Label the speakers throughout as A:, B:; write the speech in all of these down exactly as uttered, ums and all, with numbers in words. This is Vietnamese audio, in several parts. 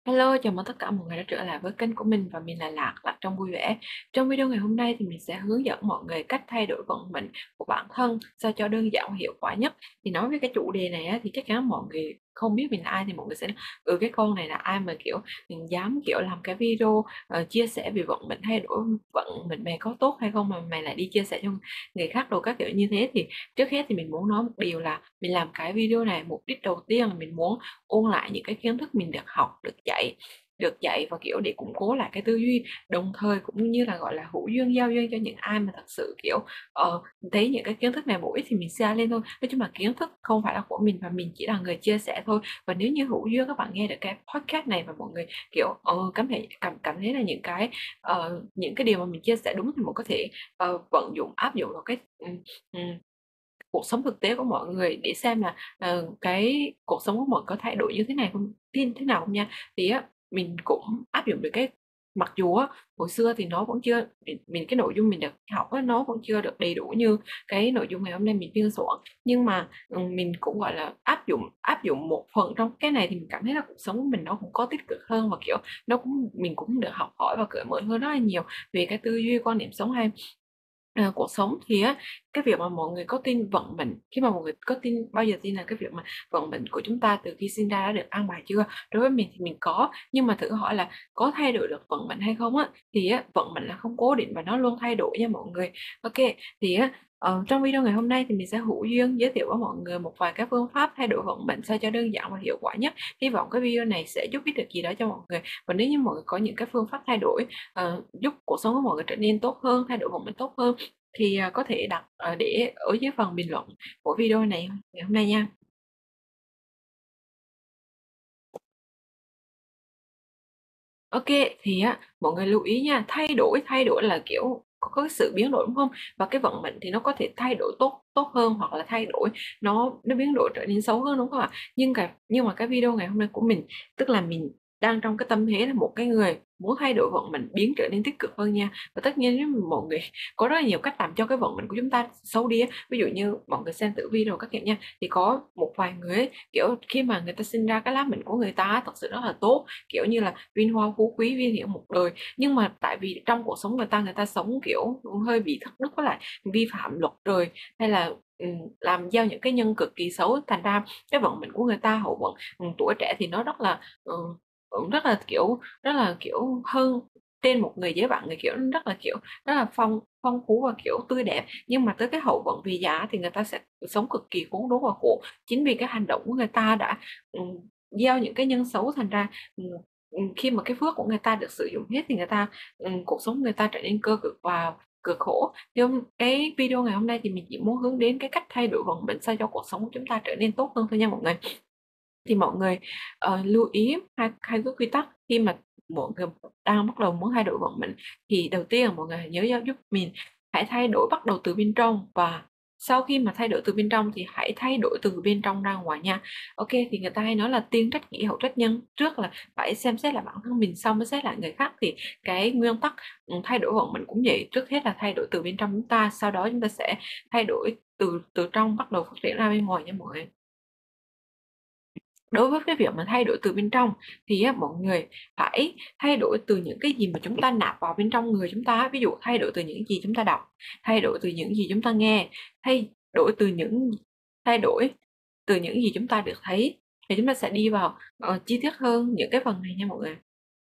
A: Hello, chào mừng tất cả mọi người đã trở lại với kênh của mình và mình là Lạc, Lạc trong vui vẻ. Trong video ngày hôm nay thì mình sẽ hướng dẫn mọi người cách thay đổi vận mệnh của bản thân sao cho đơn giản và hiệu quả nhất. Thì nói về cái chủ đề này á, thì chắc chắn mọi người không biết mình là ai thì mọi người sẽ nói, ừ cái con này là ai mà kiểu mình dám kiểu làm cái video ờ, chia sẻ về vận mệnh thay đổi vận mệnh mày có tốt hay không mà mày lại đi chia sẻ cho người khác đồ các kiểu như thế. Thì trước hết thì mình muốn nói một điều là mình làm cái video này mục đích đầu tiên là mình muốn ôn lại những cái kiến thức mình được học, được dạy được dạy và kiểu để củng cố lại cái tư duy, đồng thời cũng như là gọi là hữu duyên giao duyên cho những ai mà thật sự kiểu ờ, thấy những cái kiến thức này bổ ích thì mình share lên thôi. Nói chung là kiến thức không phải là của mình và mình chỉ là người chia sẻ thôi. Và nếu như hữu duyên các bạn nghe được cái podcast này và mọi người kiểu ờ, cảm thấy cảm cảm thấy là những cái ờ, những cái điều mà mình chia sẻ đúng thì mọi có thể ờ, vận dụng áp dụng vào cái ừ, ừ, cuộc sống thực tế của mọi người để xem là ờ, cái cuộc sống của mọi người có thay đổi như thế này không, thế, thế nào không nha. Thì á mình cũng áp dụng được cái, mặc dù á hồi xưa thì nó vẫn chưa mình, mình cái nội dung mình được học á, nó vẫn chưa được đầy đủ như cái nội dung ngày hôm nay mình biên soạn, nhưng mà ừ, mình cũng gọi là áp dụng áp dụng một phần trong cái này thì mình cảm thấy là cuộc sống của mình nó cũng có tích cực hơn và kiểu nó cũng mình cũng được học hỏi và cởi mở hơn rất là nhiều về cái tư duy quan điểm sống hay ờ, cuộc sống. Thì á cái việc mà mọi người có tin vận mệnh, khi mà mọi người có tin bao giờ tin là cái việc mà vận mệnh của chúng ta từ khi sinh ra đã được an bài chưa? Đối với mình thì mình có, nhưng mà thử hỏi là có thay đổi được vận mệnh hay không á, thì á vận mệnh là không cố định và nó luôn thay đổi nha mọi người. Ok, thì á Ờ, trong video ngày hôm nay thì mình sẽ hữu duyên giới thiệu với mọi người một vài các phương pháp thay đổi vận mệnh sao cho đơn giản và hiệu quả nhất. Hy vọng cái video này sẽ giúp ích được gì đó cho mọi người. Và nếu như mọi người có những cái phương pháp thay đổi ờ, giúp cuộc sống của mọi người trở nên tốt hơn, thay đổi vận mệnh tốt hơn, thì à, có thể đặt à, để ở dưới phần bình luận của video này ngày hôm nay nha. Ok, thì á mọi người lưu ý nha, thay đổi thay đổi là kiểu có, có sự biến đổi đúng không? Và cái vận mệnh thì nó có thể thay đổi tốt tốt hơn hoặc là thay đổi nó nó biến đổi trở nên xấu hơn đúng không ạ? Nhưng cái nhưng mà cái video ngày hôm nay của mình, tức là mình đang trong cái tâm thế là một cái người muốn thay đổi vận mệnh biến trở nên tích cực hơn nha. Và tất nhiên nếu mà mọi người có rất là nhiều cách làm cho cái vận mệnh của chúng ta xấu đi á. Ví dụ như mọi người xem tử vi rồi các kiểu nha, thì có một vài người ấy, kiểu khi mà người ta sinh ra cái lá mệnh của người ta thật sự rất là tốt, kiểu như là vinh hoa phú quý viên hiển một đời, nhưng mà tại vì trong cuộc sống người ta người ta sống kiểu hơi bị thất đức với lại vi phạm luật trời, hay là ừ, làm gieo những cái nhân cực kỳ xấu, thành ra cái vận mệnh của người ta hậu vận ừ, tuổi trẻ thì nó rất là ừ, rất là kiểu rất là kiểu hơn trên một người giới bạn, người kiểu rất là kiểu rất là phong phong phú và kiểu tươi đẹp, nhưng mà tới cái hậu vận vì giá thì người ta sẽ sống cực kỳ khốn đốn và khổ, chính vì cái hành động của người ta đã ừ, gieo những cái nhân xấu, thành ra ừ, ừ, khi mà cái phước của người ta được sử dụng hết thì người ta ừ, cuộc sống người ta trở nên cơ cực và cực khổ. Thì hôm- cái video ngày hôm nay thì mình chỉ muốn hướng đến cái cách thay đổi vận mệnh sao cho cuộc sống của chúng ta trở nên tốt hơn thôi nha mọi người. Thì mọi người ờ, lưu ý hai hai cái quy tắc khi mà mọi người đang bắt đầu muốn thay đổi vận mệnh. Thì đầu tiên là mọi người hãy nhớ giáo giúp mình hãy thay đổi bắt đầu từ bên trong, và sau khi mà thay đổi từ bên trong thì hãy thay đổi từ bên trong ra ngoài nha. Ok, thì người ta hay nói là tiên trách nghĩa hậu trách nhân, trước là phải xem xét lại bản thân mình sau mới xét lại người khác. Thì cái nguyên tắc ừ, thay đổi vận mệnh cũng vậy, trước hết là thay đổi từ bên trong chúng ta, sau đó chúng ta sẽ thay đổi từ từ trong bắt đầu phát triển ra bên ngoài nha mọi người. Đối với cái việc mà thay đổi từ bên trong thì á, mọi người phải thay đổi từ những cái gì mà chúng ta nạp vào bên trong người chúng ta. Ví dụ thay đổi từ những gì chúng ta đọc, thay đổi từ những gì chúng ta nghe, thay đổi từ những thay đổi từ những gì chúng ta được thấy. Thì chúng ta sẽ đi vào ờ, chi tiết hơn những cái phần này nha mọi người.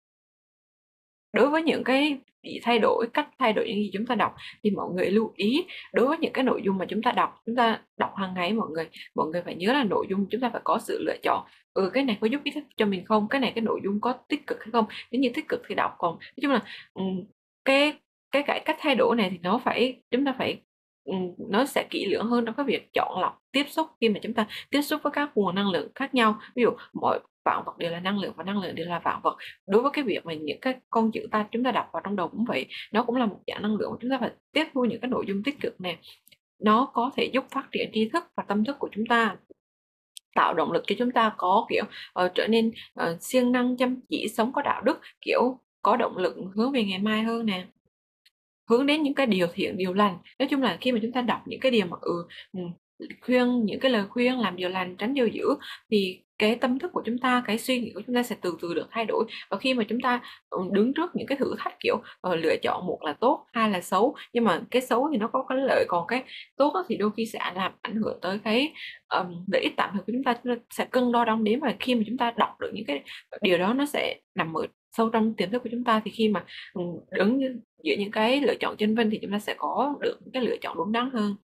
A: Đối với những cái bị thay đổi cách thay đổi những gì chúng ta đọc thì mọi người lưu ý, đối với những cái nội dung mà chúng ta đọc chúng ta đọc hàng ngày, mọi người mọi người phải nhớ là nội dung chúng ta phải có sự lựa chọn. Ừ, cái này có giúp ích cho mình không, cái này cái nội dung có tích cực hay không, nếu như tích cực thì đọc, còn nói chung là ừm, cái cái cải cách thay đổi này thì nó phải chúng ta phải ừm, nó sẽ kỹ lưỡng hơn trong cái việc chọn lọc tiếp xúc khi mà chúng ta tiếp xúc với các nguồn năng lượng khác nhau. Ví dụ mọi vạn vật đều là năng lượng và năng lượng đều là vạn vật. Đối với cái việc mà những cái con chữ ta chúng ta đọc vào trong đầu cũng vậy, nó cũng là một dạng năng lượng, chúng ta phải tiếp thu những cái nội dung tích cực nè, nó có thể giúp phát triển tri thức và tâm thức của chúng ta, tạo động lực cho chúng ta có kiểu ờ, trở nên uh, siêng năng chăm chỉ, sống có đạo đức, kiểu có động lực hướng về ngày mai hơn nè, hướng đến những cái điều thiện điều lành. Nói chung là khi mà chúng ta đọc những cái điều mà ừ, ừ khuyên những cái lời khuyên làm điều lành tránh điều dữ thì cái tâm thức của chúng ta, cái suy nghĩ của chúng ta sẽ từ từ được thay đổi. Và khi mà chúng ta, ừm, đứng trước những cái thử thách, kiểu, ờ, lựa chọn một là tốt, hai là xấu, nhưng mà cái xấu thì nó có cái lợi, còn cái tốt á thì đôi khi sẽ làm ảnh hưởng tới cái, ờm, lợi ích tạm thời của chúng ta. Chúng ta sẽ cân đo đong đếm, và khi mà chúng ta đọc được những cái điều đó, nó sẽ nằm ở sâu trong tiềm thức của chúng ta. Thì khi mà, ừm, đứng giữa những cái lựa chọn chênh vênh thì chúng ta sẽ có được những cái lựa chọn đúng đắn hơn.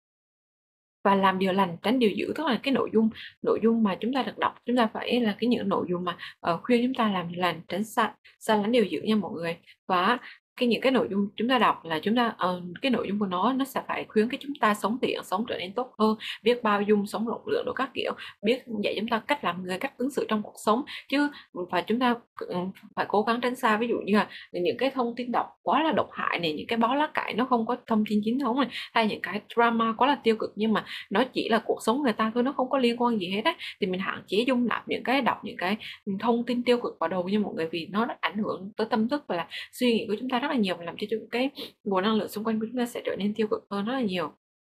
A: Và làm điều lành, tránh điều dữ, tức là cái nội dung nội dung mà chúng ta được đọc, chúng ta phải là cái những nội dung mà, ờ, khuyên chúng ta làm điều lành, tránh xa xa lánh điều dữ nha mọi người. Và á, cái những cái nội dung chúng ta đọc là chúng ta ờ, cái nội dung của nó nó sẽ phải khuyến khích chúng ta sống thiện, sống trở nên tốt hơn, biết bao dung, sống rộng lượng đồ các kiểu, biết dạy chúng ta cách làm người, cách ứng xử trong cuộc sống. Chứ và chúng ta, ừm, phải cố gắng tránh xa, ví dụ như là những cái thông tin độc quá là độc hại này, những cái báo lá cải nó không có thông tin chính thống này, hay những cái drama quá là tiêu cực nhưng mà nó chỉ là cuộc sống người ta thôi, nó không có liên quan gì hết á, thì mình hạn chế dung nạp những cái đọc những cái thông tin tiêu cực vào đầu nha mọi người, vì nó ảnh hưởng tới tâm thức và là suy nghĩ của chúng ta rất là nhiều, và làm cho những cái nguồn năng lượng xung quanh của chúng ta sẽ trở nên tiêu cực hơn rất là nhiều.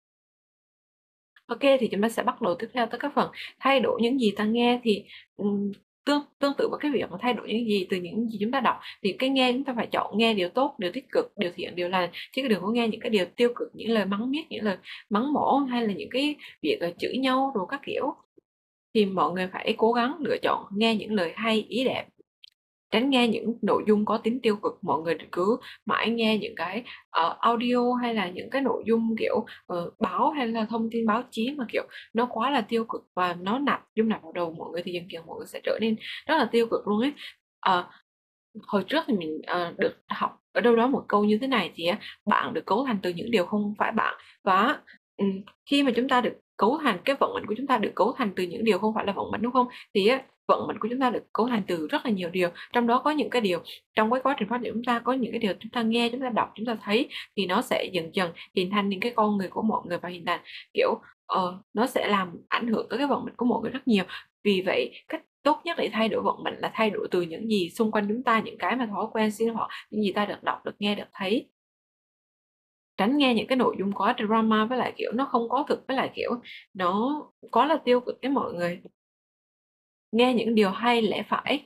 A: Ok, thì chúng ta sẽ bắt đầu tiếp theo tới cái phần thay đổi những gì ta nghe. Thì ừm, tương tương tự với cái việc mà thay đổi những gì từ những gì chúng ta đọc, thì cái nghe chúng ta phải chọn nghe điều tốt, điều tích cực, điều thiện, điều lành, chứ đừng có nghe những cái điều tiêu cực, những lời mắng nhiếc, những lời mắng mỏ, hay là những cái việc là chửi nhau đồ các kiểu. Thì mọi người phải cố gắng lựa chọn nghe những lời hay, ý đẹp, tránh nghe những nội dung có tính tiêu cực. Mọi người cứ mãi nghe những cái, ờ, audio hay là những cái nội dung, kiểu, ờ, báo hay là thông tin báo chí mà, kiểu, nó quá là tiêu cực và nó nạp dung nạp vào đầu mọi người, thì dần dần mọi người sẽ trở nên rất là tiêu cực luôn ấy. Ờ, hồi trước thì mình, ờ, được học ở đâu đó một câu như thế này, thì á, bạn được cấu thành từ những điều không phải bạn. Và á, ừm, khi mà chúng ta được cấu thành cái vận mệnh của chúng ta được cấu thành từ những điều không phải là vận mệnh, đúng không? Thì á, vận mệnh của chúng ta được cấu thành từ rất là nhiều điều, trong đó có những cái điều trong cái quá trình phát triển chúng ta, có những cái điều chúng ta nghe, chúng ta đọc, chúng ta thấy, thì nó sẽ dần dần hình thành những cái con người của mọi người, và hình thành, kiểu, ờ, nó sẽ làm ảnh hưởng tới cái vận mệnh của mọi người rất nhiều. Vì vậy, cách tốt nhất để thay đổi vận mệnh là thay đổi từ những gì xung quanh chúng ta, những cái mà thói quen sinh hoạt, những gì ta được đọc, được nghe, được thấy. Tránh nghe những cái nội dung có drama, với lại, kiểu, nó không có thực, với lại, kiểu, nó quá là tiêu cực với mọi người. Nghe những điều hay, lẽ phải.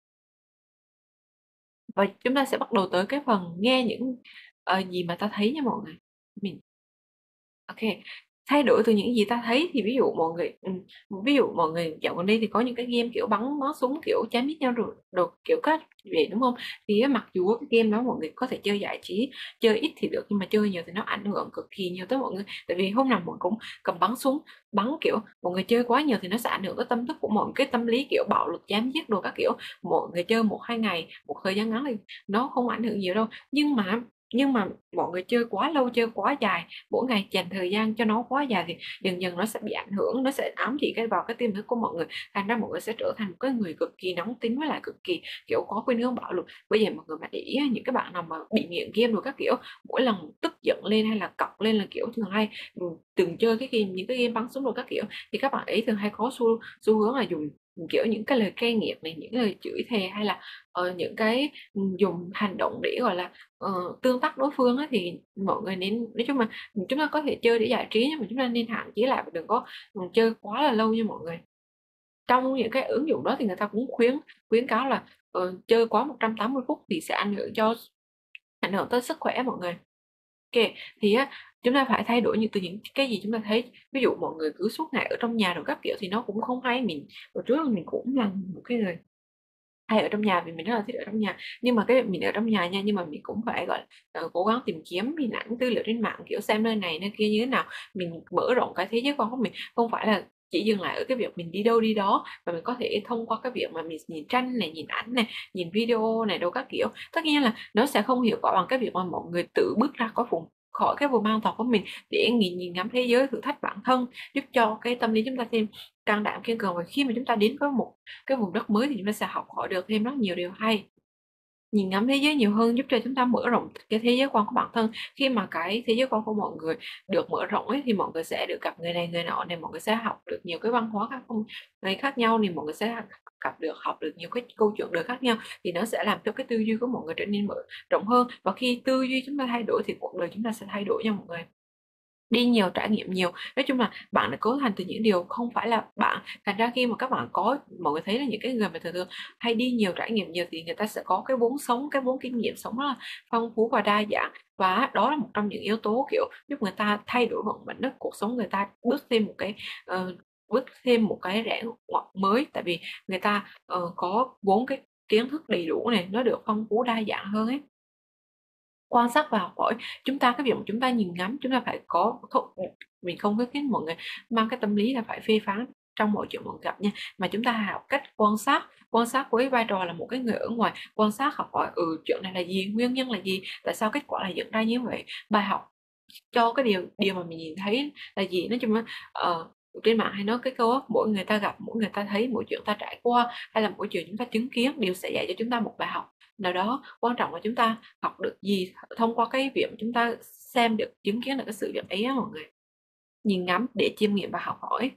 A: Và chúng ta sẽ bắt đầu tới cái phần nghe những, ờ, gì mà ta thấy nha mọi người. Mình OK, thay đổi từ những gì ta thấy thì ví dụ mọi người ừm, ví dụ mọi người dạo gần đây thì có những cái game, kiểu, bắn bắn súng, kiểu, chém giết nhau rồi đồ kiểu các vậy, đúng hông? Thì á, mặc dù á cái game đó mọi người có thể chơi giải trí, chơi ít thì được, nhưng mà chơi nhiều thì nó ảnh hưởng cực kỳ nhiều tới mọi người. Tại vì hôm nào mọi cũng cầm bắn súng, bắn, kiểu, mọi người chơi quá nhiều thì nó sẽ ảnh hưởng tới tâm thức của mọi cái tâm lý, kiểu, bạo lực, chém giết đồ các kiểu. Mọi người chơi một hai ngày, một thời gian ngắn thì nó không ảnh hưởng nhiều đâu. Nhưng mà nhưng mà mọi người chơi quá lâu, chơi quá dài, mỗi ngày dành thời gian cho nó quá dài thì dần dần nó sẽ bị ảnh hưởng, nó sẽ ám thị cái vào cái tiềm thức của mọi người, thành ra mọi người sẽ trở thành một cái người cực kỳ nóng tính, với lại cực kỳ, kiểu, có khuynh hướng bạo lực. Bây giờ mọi người mà để ý á, những cái bạn nào mà bị nghiện game đồ các kiểu, mỗi lần tức giận lên hay là cọc lên là, kiểu, thường hay, ừm, từng chơi cái game những cái game bắn súng đồ các kiểu, thì các bạn ấy thường hay có xu xu hướng là dùng, kiểu, những cái lời cay nghiệt này, những lời chửi thề, hay là, ờ, những cái, ừm, dùng hành động để, gọi là, ờ, tương tác đối phương á. Thì mọi người nên nói chung là chúng ta có thể chơi để giải trí, nhưng mà chúng ta nên hạn chế lại và đừng có, ừm, chơi quá là lâu nha mọi người. Trong những cái ứng dụng đó thì người ta cũng khuyến khuyến cáo là, ờ, chơi quá một trăm tám mươi phút thì sẽ ảnh hưởng cho ảnh hưởng tới sức khỏe mọi người. Kê, thì á, chúng ta phải thay đổi những từ những cái gì chúng ta thấy. Ví dụ mọi người cứ suốt ngày ở trong nhà đồ các kiểu thì nó cũng không hay. Mình hồi trước là mình cũng là một cái người hay ở trong nhà vì mình rất là thích ở trong nhà. Nhưng mà cái việc mình ở trong nhà nha, nhưng mà mình cũng phải, gọi là, ờ, cố gắng tìm kiếm hình ảnh, tư liệu trên mạng, kiểu, xem nơi này nơi kia như thế nào. Mình mở rộng cái thế giới quan của mình, không phải là chỉ dừng lại ở cái việc mình đi đâu đi đó, mà mình có thể thông qua cái việc mà mình nhìn tranh này, nhìn ảnh này, nhìn video này đồ các kiểu. Tất nhiên là nó sẽ không hiệu quả bằng cái việc mà mọi người tự bước ra khỏi vùng khỏi cái vùng an toàn của mình để nhìn nhìn ngắm thế giới, thử thách bản thân, giúp cho cái tâm lý chúng ta thêm can đảm, kiên cường. Và khi mà chúng ta đến với một cái vùng đất mới thì chúng ta sẽ học hỏi được thêm rất nhiều điều hay. Nhìn ngắm thế giới nhiều hơn giúp cho chúng ta mở rộng cái thế giới quan của bản thân. Khi mà cái thế giới quan của mọi người được mở rộng ấy, thì mọi người sẽ được gặp người này người nọ này, mọi người sẽ học được nhiều cái văn hóa khác không này khác nhau, thì mọi người sẽ gặp được học được nhiều cái câu chuyện đời khác nhau, thì nó sẽ làm cho cái tư duy của mọi người trở nên mở rộng hơn. Và khi tư duy chúng ta thay đổi thì cuộc đời chúng ta sẽ thay đổi nha mọi người. Đi nhiều, trải nghiệm nhiều. Nói chung là bạn đã cấu thành từ những điều không phải là bạn. Thành ra khi mà các bạn có mọi người thấy là những cái người mà thường thường hay đi nhiều, trải nghiệm nhiều thì người ta sẽ có cái vốn sống, cái vốn kinh nghiệm sống rất là phong phú và đa dạng. Và đó là một trong những yếu tố, kiểu, giúp người ta thay đổi vận mệnh đó, cuộc sống người ta bước thêm một cái, ờ, bước thêm một cái rẽ ngoặt mới. Tại vì người ta, ờ, có vốn cái kiến thức đầy đủ này, nó được phong phú đa dạng hơn ấy. Quan sát và học hỏi, chúng ta cái việc mà chúng ta nhìn ngắm, chúng ta phải có thụ mình không có khuyến mọi người mang cái tâm lý là phải phê phán trong mọi chuyện mọi gặp nha, mà chúng ta học cách quan sát, quan sát với vai trò là một cái người ở ngoài, quan sát học hỏi, ừ, chuyện này là gì, nguyên nhân là gì, tại sao kết quả lại dẫn ra như vậy, bài học cho cái điều điều mà mình nhìn thấy là gì. Nói chung á, ờ, trên mạng hay nói cái câu á, mỗi người ta gặp, mỗi người ta thấy, mỗi chuyện ta trải qua hay là mỗi chuyện chúng ta chứng kiến đều sẽ dạy cho chúng ta một bài học nào đó. Quan trọng là chúng ta học được gì thông qua cái việc mà chúng ta xem được, chứng kiến được cái sự việc ấy á mọi người. Nhìn ngắm để chiêm nghiệm và học hỏi.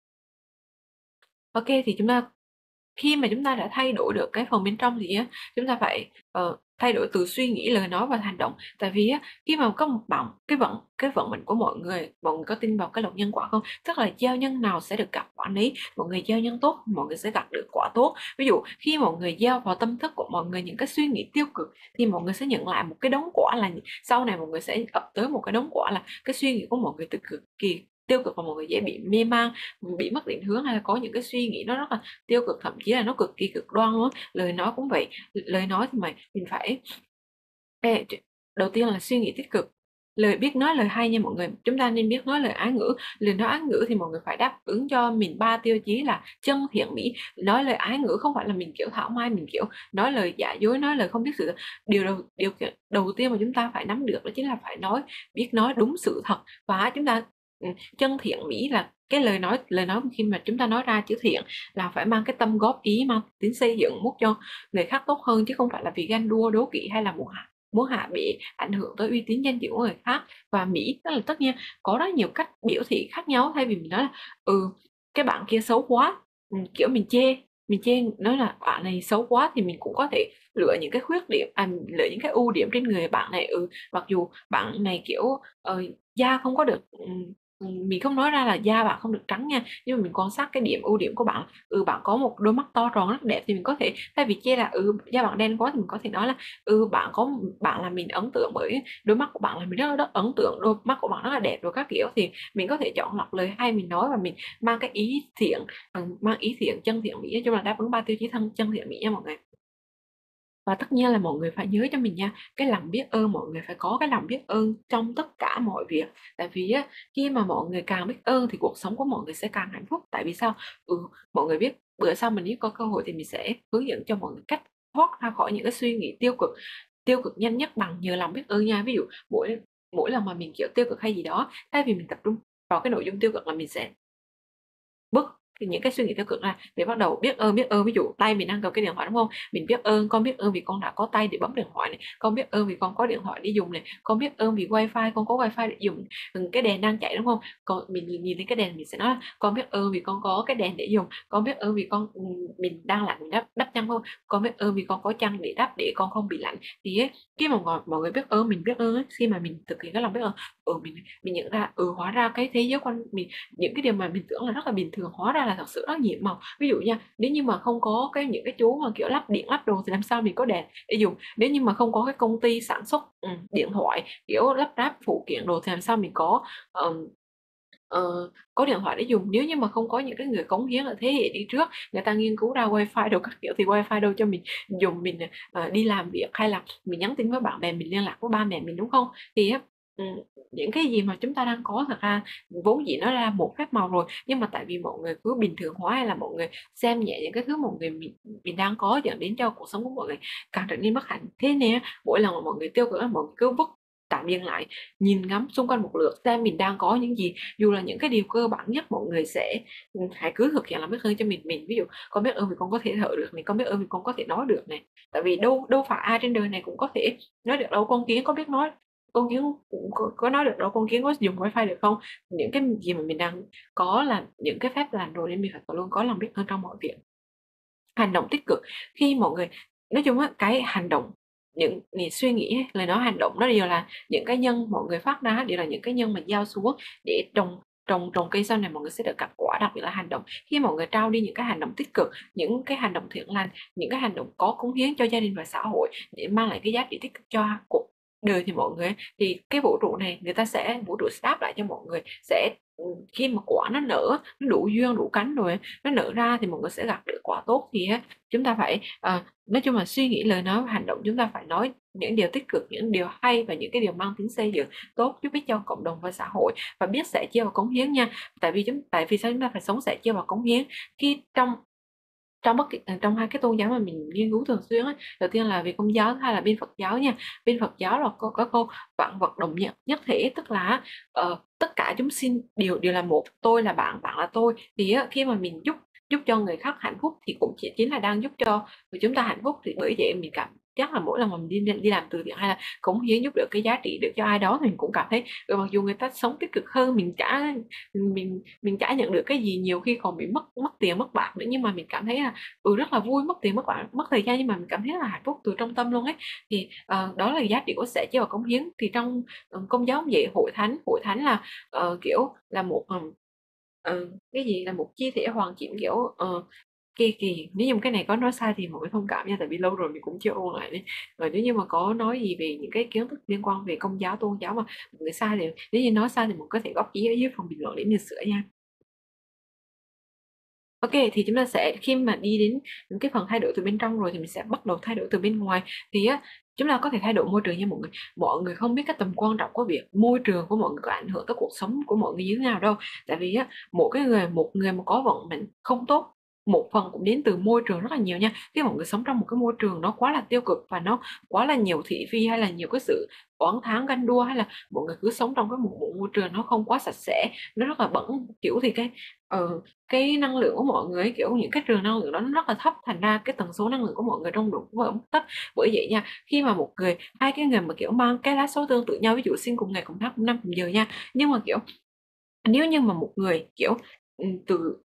A: OK, thì chúng ta khi mà chúng ta đã thay đổi được cái phần bên trong thì á, chúng ta phải, ờ, thay đổi từ suy nghĩ, lời nói và hành động. Tại vì á, khi mà có một bạn cái vận cái vận mệnh của mọi người, mọi người có tin vào cái luật nhân quả không? Tức là gieo nhân nào sẽ được gặp quả nấy, mọi người gieo nhân tốt, mọi người sẽ gặp được quả tốt. Ví dụ khi mọi người gieo vào tâm thức của mọi người những cái suy nghĩ tiêu cực thì mọi người sẽ nhận lại một cái đống quả là sau này mọi người sẽ ập tới một cái đống quả là cái suy nghĩ của mọi người từ cực kỳ tiêu cực và mọi người dễ bị mê man, bị mất định hướng hay là có những cái suy nghĩ nó rất là tiêu cực, thậm chí là nó cực kỳ cực đoan luôn á. Lời nói cũng vậy, lời nói thì mày mình phải ê, đầu tiên là suy nghĩ tích cực, lời biết nói lời hay nha mọi người, chúng ta nên biết nói lời ái ngữ. Lời nói ái ngữ thì mọi người phải đáp ứng cho mình ba tiêu chí là chân thiện mỹ. Nói lời ái ngữ không phải là mình kiểu thảo mai, mình kiểu nói lời giả dối, nói lời không biết sự thật. Điều đầu điều đầu tiên mà chúng ta phải nắm được đó chính là phải nói biết nói đúng sự thật. Và chúng ta ừ, chân thiện mỹ là cái lời nói lời nói khi mà chúng ta nói ra chữ thiện là phải mang cái tâm góp ý, mang tính xây dựng, muốn cho người khác tốt hơn, chứ không phải là vì ganh đua đố kỵ hay là muốn muốn hạ bệ, ảnh hưởng tới uy tín danh dự của người khác. Và mỹ tức là tất nhiên có rất nhiều cách biểu thị khác nhau, thay vì mình nói là ừ cái bạn kia xấu quá, ừ, kiểu mình chê mình chê nói là bạn này xấu quá, thì mình cũng có thể lựa những cái khuyết điểm, à, lựa những cái ưu điểm trên người bạn này. Ừ mặc dù bạn này kiểu ờ, da không có được, ừ, mình không nói ra là da bạn không được trắng nha, nhưng mà mình quan sát cái điểm ưu điểm của bạn. Ừ bạn có một đôi mắt to tròn rất đẹp, thì mình có thể thay vì chê là ừ da bạn đen quá thì mình có thể nói là ừ bạn có bạn là mình ấn tượng bởi đôi mắt của bạn, là mình rất là ấn tượng đôi mắt của bạn rất là đẹp rồi các kiểu. Thì mình có thể chọn lọc lời hay mình nói và mình mang cái ý thiện, ừ, mang ý thiện, chân thiện mỹ, nói chung là đáp ứng ba tiêu chí thân chân thiện mỹ nha mọi người. Và tất nhiên là mọi người phải nhớ cho mình nha, cái lòng biết ơn, mọi người phải có cái lòng biết ơn trong tất cả mọi việc. Tại vì á, khi mà mọi người càng biết ơn thì cuộc sống của mọi người sẽ càng hạnh phúc. Tại vì sao? Ừ, mọi người biết bữa sau mình nếu có cơ hội thì mình sẽ hướng dẫn cho mọi người cách thoát ra khỏi những cái suy nghĩ tiêu cực, tiêu cực nhanh nhất bằng nhờ lòng biết ơn nha. Ví dụ mỗi mỗi lần mà mình kiểu tiêu cực hay gì đó, thay vì mình tập trung vào cái nội dung tiêu cực là mình sẽ bớt cái những cái suy nghĩ tiêu cực ra, để bắt đầu biết ơn biết ơn. Ví dụ tay mình đang cầm cái điện thoại đúng không, mình biết ơn, con biết ơn vì con đã có tay để bấm điện thoại này, con biết ơn vì con có điện thoại để dùng này, con biết ơn vì wifi, con có wifi để dùng. Ừ, cái đèn đang chạy đúng không, còn mình nhìn thấy cái đèn mình sẽ nói con biết ơn vì con có cái đèn để dùng, con biết ơn vì con ừ, mình đang lạnh mình đắp đắp chăn không, con biết ơn vì con có chăn để đắp để con không bị lạnh. Thì ấy, khi mà mọi, mọi người biết ơn, mình biết ơn ấy, khi mà mình thực hiện cái lòng biết ơn, ừ mình mình nhận ra ừ hóa ra cái thế giới quanh mình, những cái điều mà mình tưởng là rất là bình thường hóa ra là thật sự rất nhiệm màu. Ví dụ nha, nếu như mà không có cái những cái chú mà kiểu lắp điện lắp đồ thì làm sao mình có đèn để dùng. Nếu như mà không có cái công ty sản xuất ừ, điện thoại kiểu lắp ráp phụ kiện đồ thì làm sao mình có um, ờ, có điện thoại để dùng. Nếu như mà không có những cái người cống hiến ở thế hệ đi trước, người ta nghiên cứu ra wifi đồ các kiểu, thì wifi đâu cho mình dùng, mình uh, đi làm việc hay là mình nhắn tin với bạn bè, mình liên lạc với ba mẹ mình đúng không. Thì ừ, những cái gì mà chúng ta đang có thật ra vốn dĩ nó ra một phép màu rồi, nhưng mà tại vì mọi người cứ bình thường hóa hay là mọi người xem nhẹ những cái thứ mọi người mình, mình đang có, dẫn đến cho cuộc sống của mọi người càng trở nên bất hạnh. Thế nên mỗi lần mà mọi người tiêu cực mọi người cứ vứt tạm dừng lại, nhìn ngắm xung quanh một lượt xem mình đang có những gì, dù là những cái điều cơ bản nhất mọi người sẽ ừ, hãy cứ thực hiện làm biết ơn cho mình mình ví dụ con biết ơn vì con có thể thở được này, con biết ơn vì con có thể nói được này. Tại vì đâu đâu phải ai trên đời này cũng có thể nói được đâu. Con kiến có biết nói, con kiến cũng có, có nói được đâu, con kiến có dùng wifi được không. Những cái gì mà mình đang có là những cái phép lành rồi, nên mình phải luôn có lòng biết ơn trong mọi việc. Hành động tích cực, khi mọi người nói chung á, cái hành động những, những suy nghĩ, lời nói, hành động đó đều là những cái nhân mọi người phát ra, đều là những cái nhân mà gieo xuống để trồng trồng trồng cây sau này mọi người sẽ được kết quả. Đặc biệt là hành động, khi mọi người trao đi những cái hành động tích cực, những cái hành động thiện lành, những cái hành động có cống hiến cho gia đình và xã hội để mang lại cái giá trị tích cực cho cuộc đời thì mọi người, thì cái vũ trụ này người ta sẽ, vũ trụ sẽ đáp lại cho mọi người. Sẽ khi mà quả nó nở, nó đủ duyên đủ cánh rồi, nó nở ra thì mọi người sẽ gặp được quả tốt. Thì chúng ta phải uh, nói chung là suy nghĩ, lời nói và hành động chúng ta phải nói những điều tích cực, những điều hay và những cái điều mang tính xây dựng tốt, giúp ích cho cộng đồng và xã hội, và biết sẻ chia và cống hiến nha. Tại vì chúng tại vì sao chúng ta phải sống sẻ chia và cống hiến? Khi trong trong bất kỳ trong hai cái tôn giáo mà mình nghiên cứu thường xuyên ấy, đầu tiên là về Công giáo, hay là bên Phật giáo nha. Bên Phật giáo là có, có câu vạn vật đồng nhất nhất thể, tức là uh, tất cả chúng sinh đều đều là một, tôi là bạn, bạn là tôi. Thì uh, khi mà mình giúp giúp cho người khác hạnh phúc thì cũng chỉ chính là đang giúp cho người chúng ta hạnh phúc. Thì bởi vậy mình cảm chắc là mỗi lần mà mình đi đi làm từ thiện hay là cống hiến giúp được cái giá trị được cho ai đó thì mình cũng cảm thấy ừ, mặc dù người ta sống tích cực hơn mình, chả mình mình chả nhận được cái gì, nhiều khi còn bị mất mất tiền mất bạc nữa, nhưng mà mình cảm thấy là ừ rất là vui, mất tiền mất bạc mất thời gian nhưng mà mình cảm thấy là hạnh phúc từ trong tâm luôn ấy. Thì uh, đó là giá trị của sẻ chia và cống hiến. Thì trong uh, Công giáo cũng vậy, hội thánh hội thánh là uh, kiểu là một um, uh, cái gì là một chi thể hoàn chỉnh, kiểu uh, kỳ kỳ nếu như cái này có nói sai thì mọi người thông cảm nha, tại vì lâu rồi mình cũng chưa ôn lại đấy. Rồi nếu như mà có nói gì về những cái kiến thức liên quan về Công giáo, tôn giáo mà mọi người sai thì nếu như nói sai thì mọi người có thể góp ý ở dưới phần bình luận để mình sửa nha. Ok, thì chúng ta sẽ khi mà đi đến những cái phần thay đổi từ bên trong rồi thì mình sẽ bắt đầu thay đổi từ bên ngoài. Thì á, chúng ta có thể thay đổi môi trường nha mọi người. Mọi người không biết cái tầm quan trọng của việc môi trường của mọi người có ảnh hưởng tới cuộc sống của mọi người như thế nào đâu. Tại vì á, một cái người một người mà có vận mệnh không tốt, một phần cũng đến từ môi trường rất là nhiều nha. Khi mọi người sống trong một cái môi trường nó quá là tiêu cực và nó quá là nhiều thị phi, hay là nhiều cái sự oán thán ganh đua, hay là mọi người cứ sống trong cái một, một môi trường nó không quá sạch sẽ, nó rất là bẩn, kiểu thì cái ờ, cái năng lượng của mọi người, kiểu những cái trường năng lượng đó nó rất là thấp, thành ra cái tần số năng lượng của mọi người trong đủ cũng thấp. Bởi vậy nha, khi mà một người, hai cái người mà kiểu mang cái lá số tương tự nhau, ví dụ sinh cùng ngày cùng tháng cùng năm cùng giờ nha, nhưng mà kiểu nếu như mà một người kiểu ừ, từ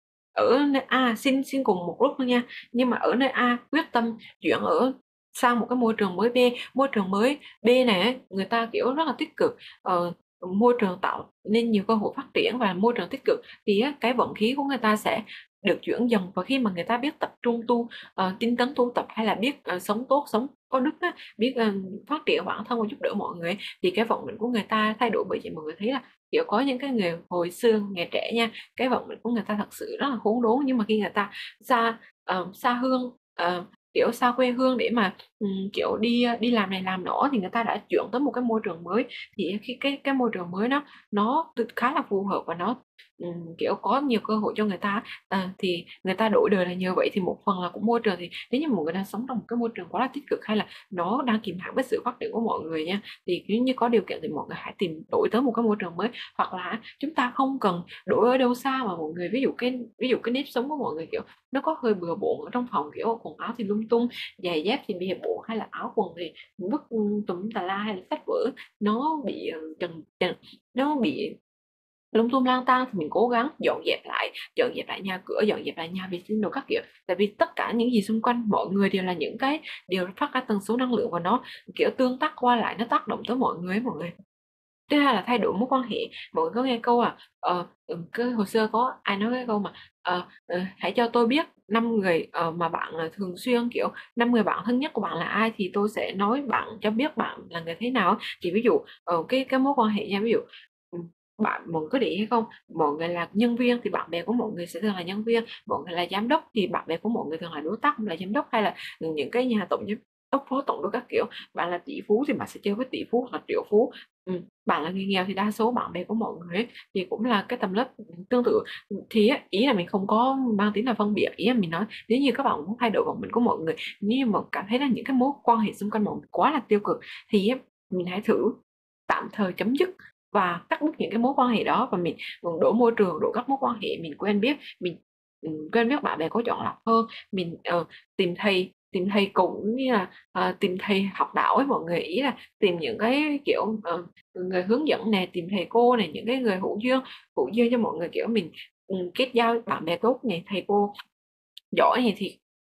A: ở nơi A xin xin cùng một lúc thôi nha, nhưng mà ở nơi A quyết tâm chuyển ở sang một cái môi trường mới B, môi trường mới B này người ta kiểu rất là tích cực, ờ, môi trường tạo nên nhiều cơ hội phát triển và môi trường tích cực, thì cái vận khí của người ta sẽ được chuyển dần. Và khi mà người ta biết tập trung tu uh, tinh tấn tu tập, hay là biết uh, sống tốt, sống có đức á, biết uh, phát triển bản thân và giúp đỡ mọi người, thì cái vận mệnh của người ta thay đổi. Bởi vậy mọi người thấy là kiểu có những cái người hồi xưa ngày trẻ nha, cái vận mệnh của người ta thật sự rất là khốn đốn, nhưng mà khi người ta xa uh, xa hương, uh, kiểu xa quê hương để mà um, kiểu đi đi làm này làm nọ, thì người ta đã chuyển tới một cái môi trường mới. Thì khi cái cái môi trường mới nó nó khá là phù hợp và nó um, kiểu có nhiều cơ hội cho người ta, à, thì người ta đổi đời là nhờ vậy. Thì một phần là cũng môi trường, thì nếu như một người đang sống trong một cái môi trường quá là tích cực, hay là nó đang kìm hãm cái sự phát triển của mọi người nha, thì nếu như có điều kiện thì mọi người hãy tìm đổi tới một cái môi trường mới. Hoặc là chúng ta không cần đổi ở đâu xa, mà mọi người ví dụ cái ví dụ cái nếp sống của mọi người kiểu nó có hơi bừa bộn ở trong phòng, kiểu quần áo thì lung tung, giày dép thì bề bộn, hay là áo quần thì vứt tùm tà la, hay là sách vở nó bị trần trần nó bị lung tung lang tang, thì mình cố gắng dọn dẹp lại, dọn dẹp lại nhà cửa, dọn dẹp lại nhà vệ sinh đồ các kiểu. Tại vì tất cả những gì xung quanh mọi người đều là những cái đều phát ra tần số năng lượng, và nó kiểu tương tác qua lại, nó tác động tới mọi người mọi người. Thứ hai là thay đổi mối quan hệ. Mọi người có nghe câu à ờ, ừ, cái hồi xưa có ai nói cái câu mà ờ, ờ, hãy cho tôi biết năm người ờ, mà bạn ờ, thường xuyên, kiểu năm người bạn thân nhất của bạn là ai, thì tôi sẽ nói bạn cho biết bạn là người thế nào. Thì ví dụ ờ, cái cái mối quan hệ nha, ví dụ ừ, bạn mọi người có để ý hay không, mọi người là nhân viên thì bạn bè của mọi người sẽ thường là nhân viên, mọi người là giám đốc thì bạn bè của mọi người thường là đối tác là giám đốc, hay là những cái nhà tổng giám đốc, phó tổng, đối các kiểu. Bạn là tỷ phú thì bạn sẽ chơi với tỷ phú hoặc là triệu phú. Ừ. Bạn là người nghèo thì đa số bạn bè của mọi người ấy, thì cũng là cái tầm lớp tương tự. Thì ý là mình không có mang tính là phân biệt, ý là mình nói nếu như các bạn muốn thay đổi vận mệnh của mọi người, nếu như mà cảm thấy là những cái mối quan hệ xung quanh mọi người quá là tiêu cực, thì mình hãy thử tạm thời chấm dứt và cắt đứt những cái mối quan hệ đó, và mình đổi môi trường, đổi các mối quan hệ, mình quen biết mình ừ, quen biết bạn bè có chọn lọc hơn. Mình uh, tìm thầy tìm thầy cũng như là uh, tìm thầy học đạo ấy mọi người, ý là tìm những cái kiểu uh, người hướng dẫn nè, tìm thầy cô này, những cái người hữu duyên hữu duyên cho mọi người, kiểu mình ừ, kết giao bạn bè tốt này, thầy cô giỏi này thì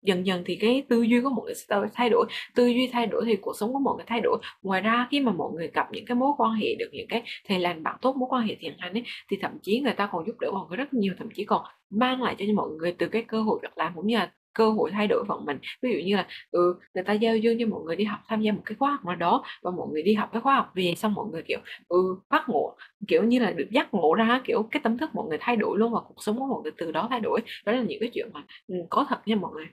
A: dần dần thì cái tư duy của mọi người sẽ thay đổi, tư duy thay đổi thì cuộc sống của mọi người thay đổi. Ngoài ra khi mà mọi người gặp những cái mối quan hệ, được những cái thầy lành bạn tốt, mối quan hệ thiện lành ấy, thì thậm chí người ta còn giúp đỡ mọi người rất nhiều, thậm chí còn mang lại cho mọi người từ cái cơ hội việc làm cũng như là cơ hội thay đổi vận mệnh. Ví dụ như là ừ, người ta giao dương cho mọi người đi học, tham gia một cái khóa học nào đó, và mọi người đi học cái khóa học về xong mọi người kiểu ừ phát ngộ, kiểu như là được giác ngộ ra, kiểu cái tâm thức mọi người thay đổi luôn, và cuộc sống của mọi người từ đó thay đổi. Đó là những cái chuyện mà ừ, có thật nha mọi người.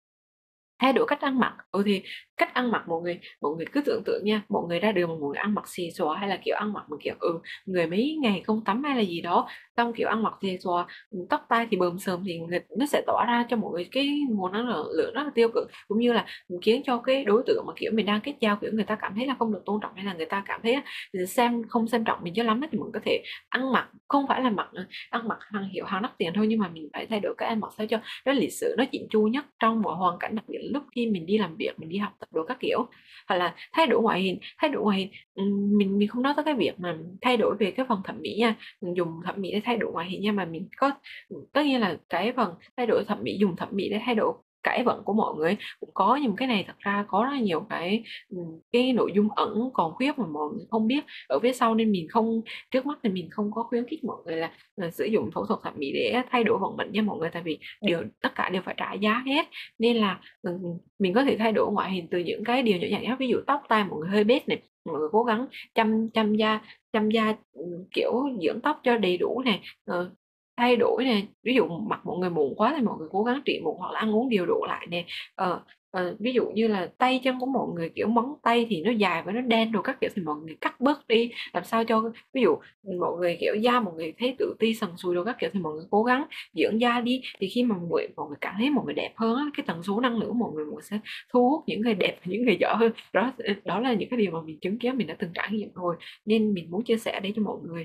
A: Thay đổi cách ăn mặc, ừ thì cách ăn mặc mọi người mọi người cứ tưởng tượng nha, mọi người ra đường mà mọi người ăn mặc xì xòa, hay là kiểu ăn mặc mà kiểu ừ người mấy ngày không tắm hay là gì đó, xong kiểu ăn mặc xì xòa, tóc tai thì bờm sờm, thì người, nó sẽ tỏa ra cho mọi người cái nguồn năng lượng lượng rất là tiêu cực, cũng như là khiến cho cái đối tượng mà kiểu mình đang kết giao, kiểu người ta cảm thấy là không được tôn trọng, hay là người ta cảm thấy xem không xem trọng mình cho lắm ấy, thì mình có thể ăn mặc không phải là mặc ăn mặc hàng hiệu hàng đắt tiền thôi, nhưng mà mình phải thay đổi cái ăn mặc sao cho nó lịch sự, nó chỉnh chu nhất trong mọi hoàn cảnh, đặc biệt là lúc khi mình đi làm việc, mình đi học tập đồ các kiểu. Hoặc là thay đổi ngoại hình, thay đổi ngoại hình ừm, mình mình không nói tới cái việc mà thay đổi về cái phần thẩm mỹ nha, mình dùng thẩm mỹ để thay đổi ngoại hình nha, mà mình có tất nhiên là cái phần thay đổi thẩm mỹ, dùng thẩm mỹ để thay đổi cải vận của mọi người cũng có, nhưng cái này thật ra có rất là nhiều cái cái nội dung ẩn còn khuyết mà mọi người không biết ở phía sau, nên mình không, trước mắt thì mình không có khuyến khích mọi người là, là sử dụng phẫu thuật thẩm mỹ để thay đổi vận mệnh nha mọi người, tại vì điều tất cả đều phải trả giá hết. Nên là ừ, mình có thể thay đổi ngoại hình từ những cái điều nhỏ nhặt nhất, ví dụ tóc tai mọi người hơi bết này, mọi người cố gắng chăm chăm da, chăm da ừ, kiểu dưỡng tóc cho đầy đủ này, ờ, thay đổi nè, ví dụ mặt mọi người mụn quá thì mọi người cố gắng trị mụn, hoặc là ăn uống điều độ lại nè. ờ, ờ, ví dụ như là tay chân của mọi người kiểu móng tay thì nó dài và nó đen rồi các kiểu, thì mọi người cắt bớt đi, làm sao cho ví dụ mọi người kiểu da mọi người thấy tự ti sần sùi rồi các kiểu, thì mọi người cố gắng dưỡng da đi, thì khi mà mọi người, mọi người cảm thấy mọi người đẹp hơn á, cái tần số năng lượng của mọi người, mọi người sẽ thu hút những người đẹp và những người giỏi hơn. Đó đó là những cái điều mà mình chứng kiến, mình đã từng trải nghiệm rồi, nên mình muốn chia sẻ đây cho mọi người.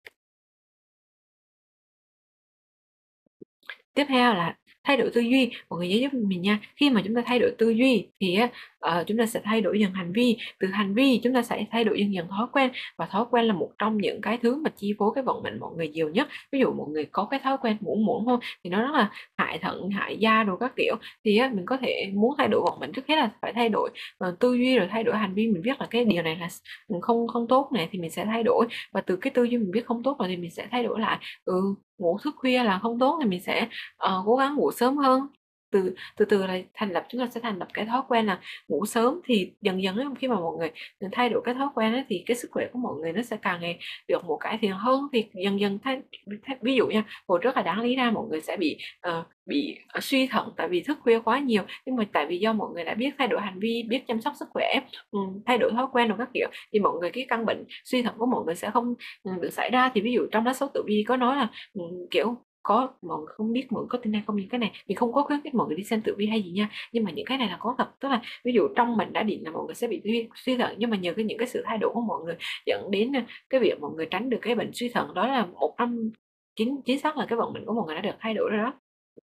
A: Tiếp theo là thay đổi tư duy, mọi người nhớ giúp mình nha. Khi mà chúng ta thay đổi tư duy thì á, ờ, chúng ta sẽ thay đổi dần hành vi, từ hành vi chúng ta sẽ thay đổi dần dần thói quen, và thói quen là một trong những cái thứ mà chi phối cái vận mệnh mọi người nhiều nhất. Ví dụ mọi người có cái thói quen muỗng muỗng không, thì nó rất là hại thận, hại da đồ các kiểu, thì á, mình có thể muốn thay đổi vận mệnh, trước hết là phải thay đổi ờ, tư duy, rồi thay đổi hành vi. Mình biết là cái điều này là không không tốt này, thì mình sẽ thay đổi, và từ cái tư duy mình biết không tốt rồi thì mình sẽ thay đổi lại. ừ Ngủ thức khuya là không tốt thì mình sẽ ờ, cố gắng ngủ sớm hơn. Từ từ từ là thành lập chúng ta sẽ thành lập cái thói quen là ngủ sớm, thì dần dần ấy, khi mà mọi người thay đổi cái thói quen ấy, thì cái sức khỏe của mọi người nó sẽ càng ngày được một cải thiện hơn. Thì dần dần thay, thay ví dụ nha, hồi trước là đáng lý ra mọi người sẽ bị ờ, bị ờ, suy thận tại vì thức khuya quá nhiều, nhưng mà tại vì do mọi người đã biết thay đổi hành vi, biết chăm sóc sức khỏe, ừ, thay đổi thói quen rồi các kiểu, thì mọi người cái căn bệnh suy thận của mọi người sẽ không ừ, được xảy ra. Thì ví dụ trong lá số tử vi có nói là ừ, kiểu có, mọi người không biết mọi người có tin hay không, những cái này mình không có khuyến khích mọi người đi xem tử vi hay gì nha, nhưng mà những cái này là có thật. Tức là ví dụ trong mình đã định là mọi người sẽ bị suy, suy thận, nhưng mà nhờ cái những cái sự thay đổi của mọi người dẫn đến cái việc mọi người tránh được cái bệnh suy thận. Đó là một trong chính chính xác là cái vận mệnh của mọi người đã được thay đổi rồi đó.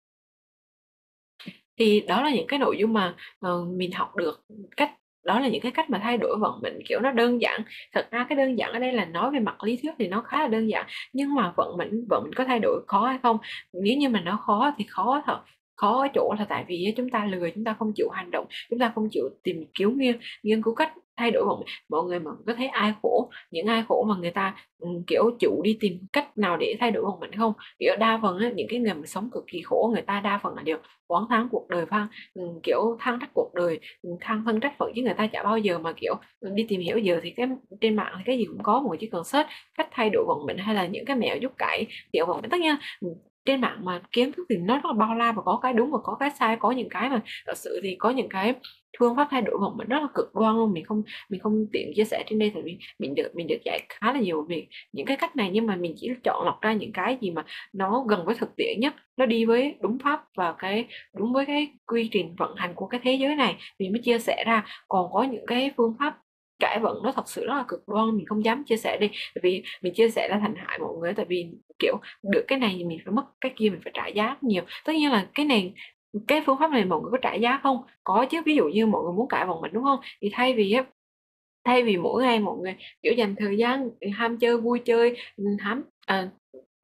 A: Thì đó là những cái nội dung mà ờ, mình học được cách, đó là những cái cách mà thay đổi vận mệnh kiểu nó đơn giản. Thật ra cái đơn giản ở đây là nói về mặt lý thuyết thì nó khá là đơn giản, nhưng mà vận mệnh vận mệnh có thay đổi khó hay không, nếu như mà nó khó thì khó thật. Khó ở chỗ là tại vì chúng ta lười, chúng ta không chịu hành động, chúng ta không chịu tìm kiếm nghiên nghiên cứu cách thay đổi vận mệnh. Mọi người mà có thấy ai khổ, những ai khổ mà người ta ừ, kiểu chịu đi tìm cách nào để thay đổi vận mệnh không? Kiểu đa phần á, những cái người mà sống cực kỳ khổ, người ta đa phần là đều oán thán cuộc đời, phan ừ, kiểu than trách cuộc đời, ừ, than thân trách phận, chứ người ta chả bao giờ mà kiểu đi tìm hiểu. Giờ thì cái trên mạng thì cái gì cũng có, mọi người chỉ cần search cách thay đổi vận mệnh hay là những cái mẹo giúp cải thiện vận mệnh. Tất nhiên ừ, trên mạng mà kiến thức thì nó rất là bao la, và có cái đúng và có cái sai, có những cái mà thật sự thì có những cái phương pháp thay đổi vận mệnh rất là cực đoan luôn. Mình không mình không tiện chia sẻ trên đây, tại vì mình được mình được dạy khá là nhiều về những cái cách này, nhưng mà mình chỉ chọn lọc ra những cái gì mà nó gần với thực tiễn nhất, nó đi với đúng pháp và cái đúng với cái quy trình vận hành của cái thế giới này, mình mới chia sẻ ra. Còn có những cái phương pháp cải vận nó thật sự rất là cực đoan, mình không dám chia sẻ đi, tại vì mình chia sẻ là thành hại mọi người. Tại vì kiểu được cái này thì mình phải mất cái kia, mình phải trả giá nhiều. Tất nhiên là cái này, cái phương pháp này mọi người có trả giá không? Có chứ. Ví dụ như mọi người muốn cải vận mệnh đúng không, thì thay vì á thay vì mỗi ngày mọi người kiểu dành thời gian ham chơi vui chơi, ham à,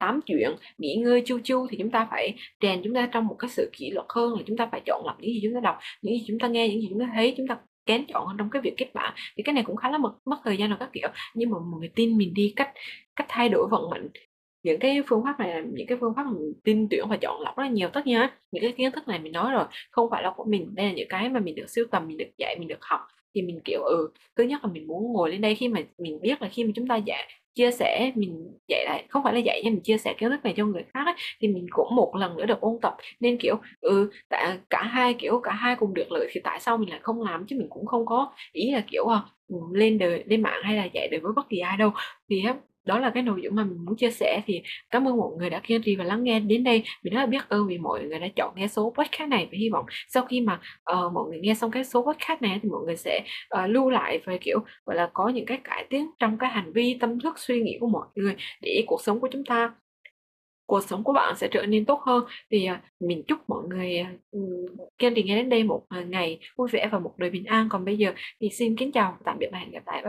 A: tám chuyện, nghỉ ngơi chill chill thì chúng ta phải rèn chúng ta trong một cái sự kỷ luật hơn, là chúng ta phải chọn lọc những gì chúng ta đọc, những gì chúng ta nghe, những gì chúng ta thấy, chúng ta kén chọn hơn trong cái việc kết bạn. Thì cái này cũng khá là mất mất thời gian rồi các kiểu, nhưng mà mọi người tin mình đi, cách cách thay đổi vận mệnh, những cái phương pháp này là những cái phương pháp mình tin tuyển và chọn lọc rất là nhiều. Tất nhiên á, những cái kiến thức này mình nói rồi, không phải là của mình, đây là những cái mà mình được sưu tầm, mình được dạy, mình được học. Thì mình kiểu ừ thứ nhất là mình muốn ngồi lên đây, khi mà mình biết là khi mà chúng ta dạy chia sẻ, mình dạy lại không phải là dạy nhưng mình chia sẻ kiến thức này cho người khác ấy, thì mình cũng một lần nữa được ôn tập, nên kiểu ừ tại cả hai kiểu cả hai cùng được lợi thì tại sao mình lại không làm, chứ mình cũng không có ý là kiểu à, lên đời lên mạng hay là dạy đời với bất kỳ ai đâu. Thì á, đó là cái nội dung mà mình muốn chia sẻ. Thì cảm ơn mọi người đã kiên trì và lắng nghe đến đây, mình rất là biết ơn vì mọi người đã chọn nghe số podcast này, và hy vọng sau khi mà uh, mọi người nghe xong cái số podcast này thì mọi người sẽ uh, lưu lại và kiểu gọi là có những cái cải tiến trong cái hành vi, tâm thức, suy nghĩ của mọi người, để cuộc sống của chúng ta, cuộc sống của bạn sẽ trở nên tốt hơn. Thì uh, mình chúc mọi người uh, kiên trì nghe đến đây một uh, ngày vui vẻ và một đời bình an. Còn bây giờ thì xin kính chào tạm biệt và hẹn gặp lại.